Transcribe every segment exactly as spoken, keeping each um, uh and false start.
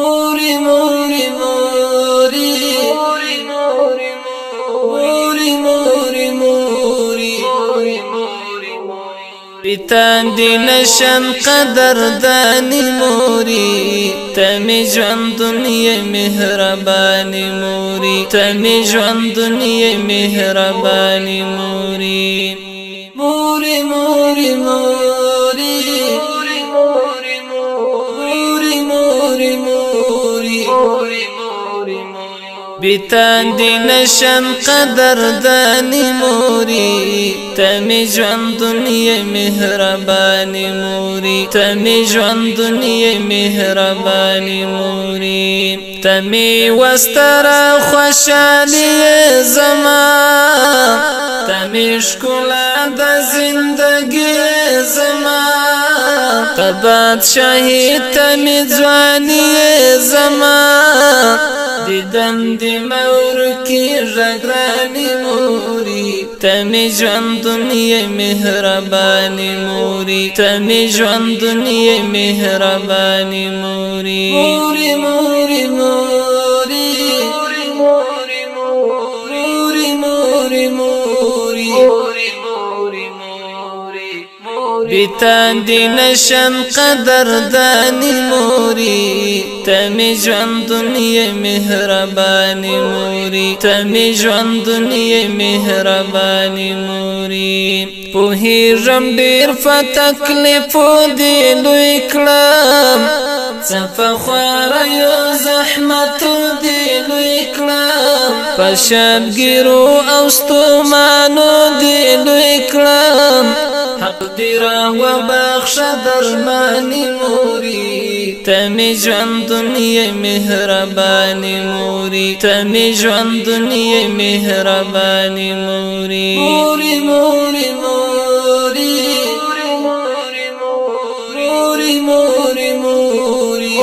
موري موري موري موري موري موري بتاندي نشان قدر داني موري تمي جوان دنيا مهرباني موري تمي جوان دنيا مهرباني موري موري موري موري موري موري بتاندي نشان قدر داني موري تمي جوان دنيا مهرباني موري تمي جوان دنيا مهرباني موري تمي وسترا خوشالي زمان تمي شكولا دا زندگي زمان قبات شهيد تمي جواني زمان دیدن دی مورکی رگرانی موری تمی جوان دنیا مهربانی موری تمی جوان دنیا مهربانی موری موری موری موری موری موری موری بتاندي نشان قدر داني موري تمي جوان دنيا مهرباني موري تمي جوان دنيا مهرباني موري پوهیږم ډېر په تکلیفو دې لوی کړم څه په خواریو زحمتو دې لوی کړم په شبګیرو او ستومانو دې لوی کړم حق دې راوبخښه درماني موري تمي جوان دنيا مهرباني موري تمي جوان دنيا مهرباني موري موري موري موري موري موري موري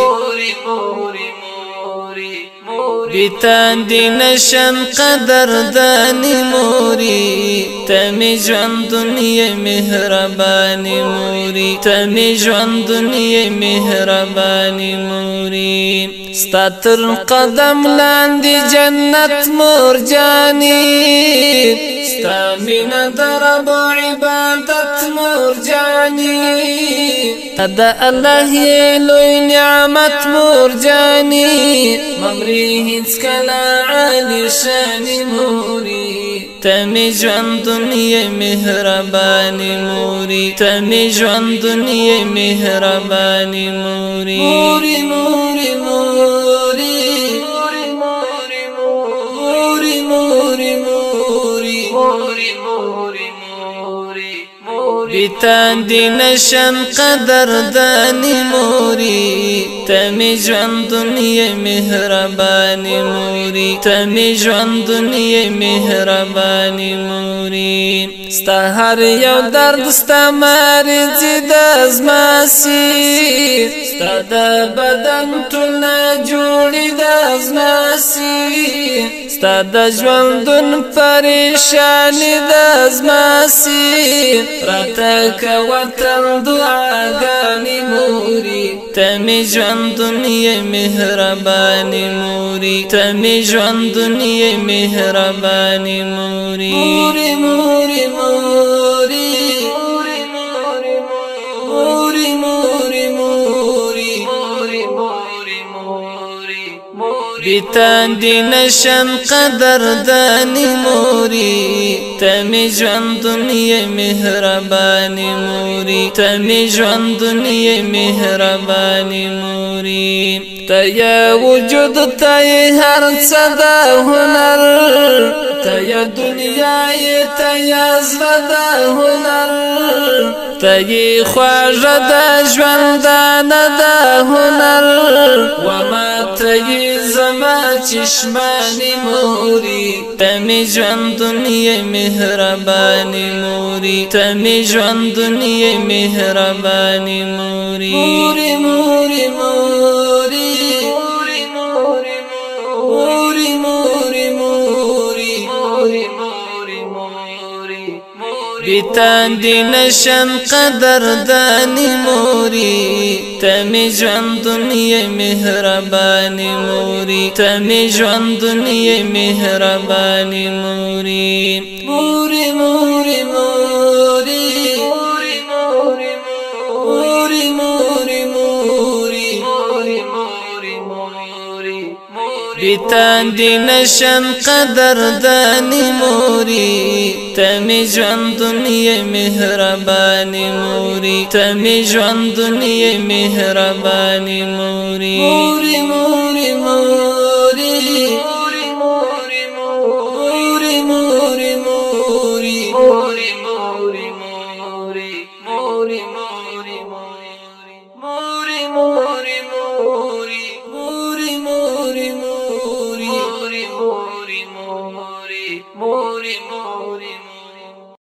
بتاندي نشان قدر داني موري تمي جوان دنيا مهرباني موري تمي جوان دنيا مهرباني موري ستاتر قدم لاندي جنت مرجاني ستامين درب عبادت مرجاني هذا الله يلوي نعمت مرجاني ممري هتسكلا عالي شاني موري تمي جوان دنيا مهرباني موري تمي جوان دنيا مهرباني موري موري موري موري موري موري موري بتاندي نشان قدر داني موري تمي جوان دنيا مهرباني موري تمي جوان دنيا مهرباني موري ستا هر یو درد ستا مرض د ازماسي ستا د بدن ټول جوړې د ازماسي ستا د ژوندون پریشانی د ازماسي راته کوه تل دعاګانې موري تمي ژوند دنيا مهرباني موري تمي ژوند دنيا مهرباني موري موري موري موري موري موري موري بتاندي نشان قدر داني موري تمي جوان دنيا مهرباني موري تمي جوان دنيا مهرباني موري تيا وجود تي هر صدا هنر تيا دنيا تيا زدا هنر تي خواجه د ژوندان د هنر وما تي زما چشماني موري تمي جوان دنيا مهرباني موري تمي جوان دنيا مهرباني موري موري موري موري موري موري موري بتاندی نشم قدردانی موری تمی جوان دنیا مهربانی موری تمی جوان دنیا مهربانی موری موری موری موری موری موری موری موری بتاندی نشم قدردانی موری تمی جوان دنیا مهربانی موری تمی جوان دنیا مهربانی موری موری موری موری